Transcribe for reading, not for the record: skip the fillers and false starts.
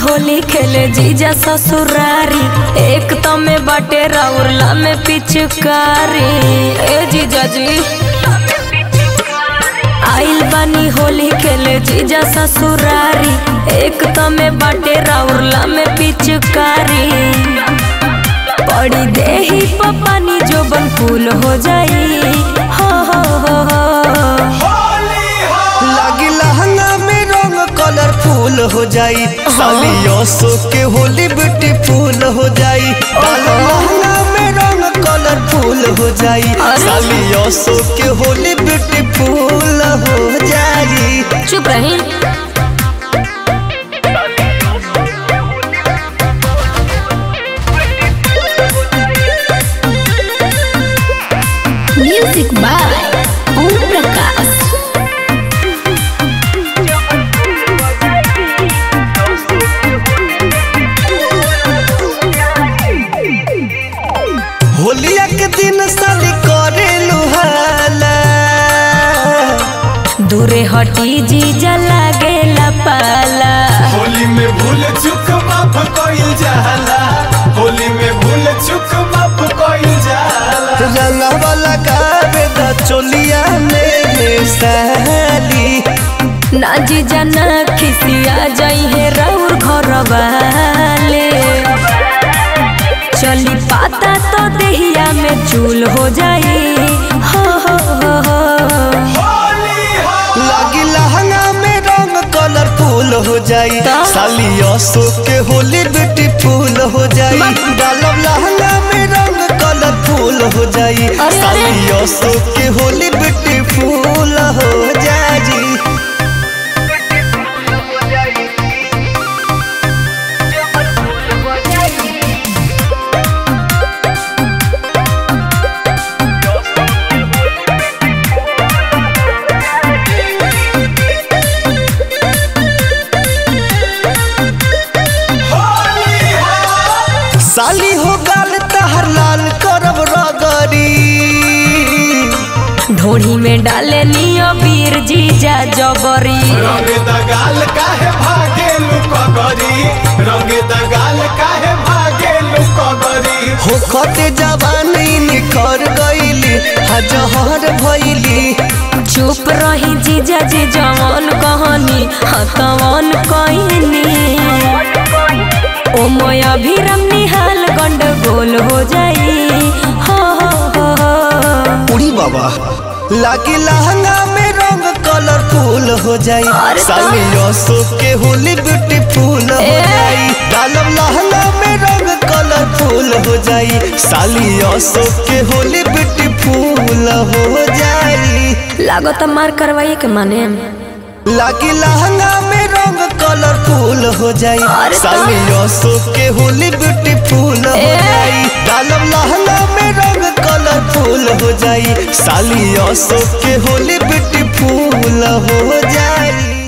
होली खेले जीजा ससुरारी, एक तो में बाटे राउरला में पिचकारी। ए जीजा जी आइल बानी होली खेले जीजा ससुरारी, एक तो में बाटे राउरला में पिचकारी। पड़ी देही पानी जो बन फूल हो जाई। हो लागी लहंगा में रंग कलरफुल हो जाई। सालियों सो के होली ब्यूटीफुल हो जाई। लहंगा में रंग कलरफुल हो जाई। सालियों सो के होली ब्यूटीफुल हो जाई। चुप रही। Music by Om Prakash. होलिया के दिन साली करे लुहाला, दूरे हटी जीजा लागेला पाला। होली में भूल चुक माफ कइल जाला, होली में भूल चुक माफ कइल जाला। रंगवा लगावे द चोलिया में साली, ना जीजा ना खिसिया जाई है राउर घर वाले। चली पाता तो देहिया में चूल हो जाई। हो लागी लहंगा में रंग कलरफुल हो जाई। सालियों सो के होली ब्यूटीफुल हो जाई। डालब लहंगा में रंग कलरफुल हो जाई। सालियों सो के होली ब्यूटीफुल हो जाई। साली हो गाल तहर लाल करब रगरी, ढोड़ी में डाले नियो वीर जीजा जबरी। रंगे दगाल काहे भागे लुकगरी, रंगे दगाल काहे भागे लुकगरी। हो खते जवानी निखर गईली हजहर भइली। चुप रही जीजा जी जवान कहानी हतवान कहनी। ओ मोया भी रमनी हाल गंडगोल हो जाई। हो उड़ी बाबा लागी लहंगा में रंग कलरफुल हो जाई। सालियों सो के होली ब्यूटीफुल हो जाई। डालब लहंगा में रंग कलरफुल हो जाई। सालियों सो के होली ब्यूटीफुल हो जाई। लागत मार करवाइए के माने। लागी लहंगा में रंग कलरफुल हो जाई। सालियों सो के होली ब्यूटीफुल हो जाई। डालब लहंगा में रंग कलरफुल हो जाई। सालियों सो के होली ब्यूटीफुल हो जाई।